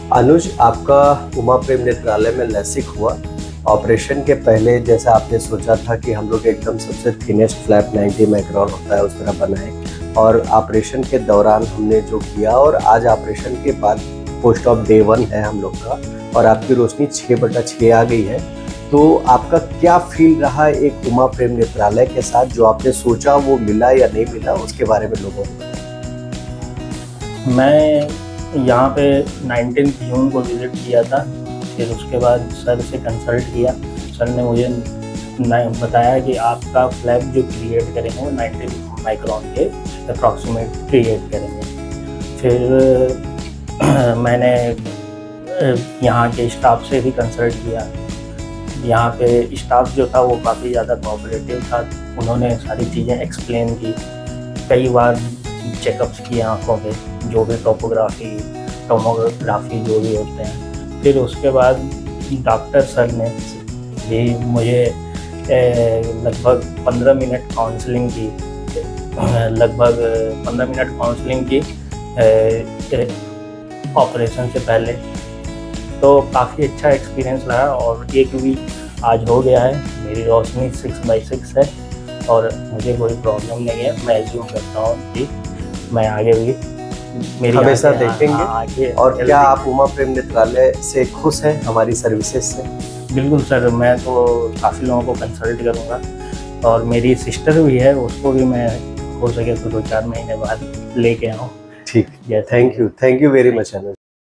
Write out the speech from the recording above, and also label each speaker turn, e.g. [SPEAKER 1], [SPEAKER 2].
[SPEAKER 1] अनुज, आपका उमा प्रेम नेत्रालय में लैसिक हुआ। ऑपरेशन के पहले जैसा आपने सोचा था कि हम लोग एकदम सबसे थिनेस्ट फ्लैप 90 माइक्रोन होता है उस तरह बनाए, और ऑपरेशन के दौरान हमने जो किया, और आज ऑपरेशन के बाद पोस्ट ऑफ डे 1 है हम लोग का, और आपकी रोशनी 6/6 आ गई है। तो आपका क्या फील रहा एक उमा प्रेम नेत्रालय के साथ? जो आपने सोचा वो मिला या नहीं मिला, उसके बारे में लोगों को बताएं।
[SPEAKER 2] मैं यहाँ पे 19 जून को विज़िट किया था। फिर उसके बाद सर से कंसल्ट किया। सर ने मुझे बताया कि आपका फ्लैप जो क्रिएट करेंगे वो 90 माइक्रोन के अप्रॉक्सीमेट क्रिएट करेंगे। फिर मैंने यहाँ के स्टाफ से भी कंसल्ट किया। यहाँ पे स्टाफ जो था वो काफ़ी ज़्यादा कोऑपरेटिव था। उन्होंने सारी चीज़ें एक्सप्लेन की। कई बार चेकअप्स किए आँखों के, जो भी टोमोग्राफी जो भी होते हैं। फिर उसके बाद डॉक्टर सर ने भी मुझे लगभग 15 मिनट काउंसलिंग की, ऑपरेशन से पहले। तो काफ़ी अच्छा एक्सपीरियंस रहा, और 1 वीक आज हो गया है। मेरी रोशनी 6/6 है और मुझे कोई प्रॉब्लम नहीं है। मैं एज्यूम करता हूँ कि मैं आगे भी मेरी
[SPEAKER 1] हमेशा देखेंगे।
[SPEAKER 2] आगे।
[SPEAKER 1] और क्या आप उमा प्रेम नेत्रालय से खुश हैं हमारी सर्विसेज से?
[SPEAKER 2] बिल्कुल सर, मैं तो काफ़ी लोगों को कंसल्ट करूँगा, और मेरी सिस्टर भी है, उसको भी मैं हो सके तो 2-4 महीने बाद लेके आऊँ।
[SPEAKER 1] ठीक है, thank you very much Anuj.